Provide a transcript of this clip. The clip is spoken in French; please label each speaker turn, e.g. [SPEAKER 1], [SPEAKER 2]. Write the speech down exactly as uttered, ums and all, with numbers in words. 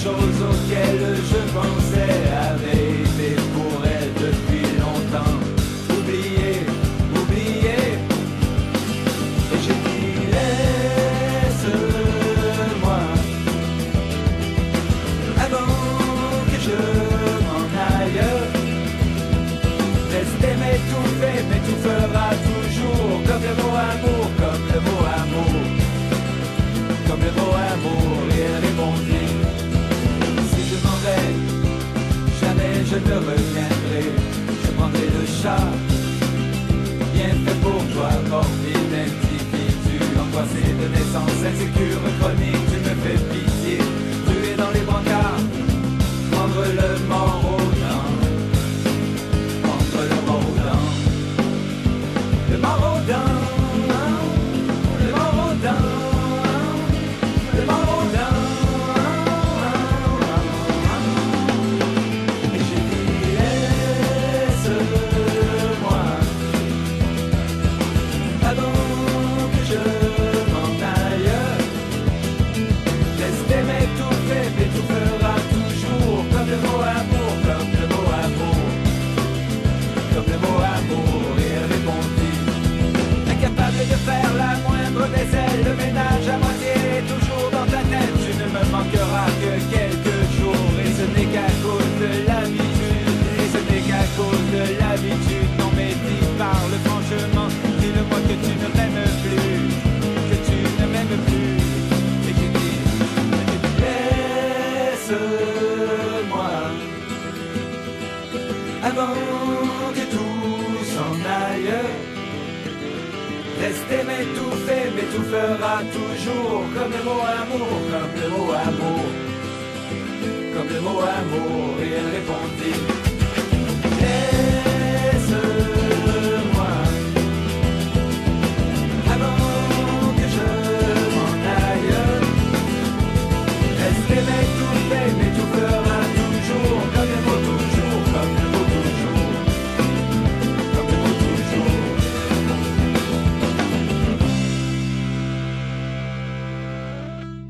[SPEAKER 1] choses auxquelles je pensais arriver pour elle depuis longtemps. Oublier, oublier. Et j'ai dit laisse-moi avant que je m'en aille. Rester m'étouffer, m'étouffera toujours. Comme le mot amour, comme le mot amour. Comme le mot amour, et elle répondit: si je m'en vais, jamais je ne reviendrai. Je prendrai le chat, bien fait pour toi, morbide d'individu, angoissé de naissance, insécure, chronique, tu me fais pitié. Ruer dans les brancards, prendre le mort aux dents, prendre le mort aux dents, le mort aux dents, le mort aux dents. De faire la moindre vaisselle, le ménage à moitié est toujours dans ta tête. Tu ne me manqueras que quelques jours, et ce n'est qu'à cause de l'habitude. Et ce n'est qu'à cause de l'habitude. Non mais dis, parle franchement, dis-le-moi que tu ne m'aimes plus, que tu ne m'aimes plus. Et j'ai dit, laisse-moi avant que tout s'en aille. Rester m'étouffer, m'étouffera toujours. Comme le mot amour, comme le mot amour, comme le mot amour. Et elle répondit: